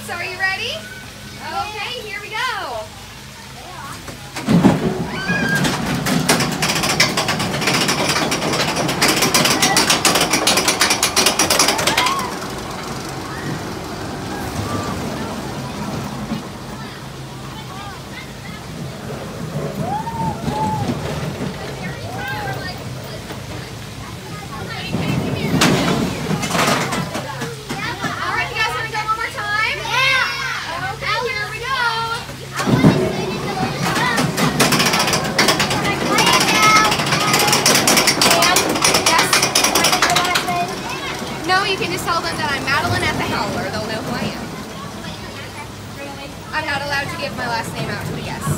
So are you ready? Okay, here we go. No, you can just tell them that I'm Madeline at the Howler. They'll know who I am. I'm not allowed to give my last name out to a guest.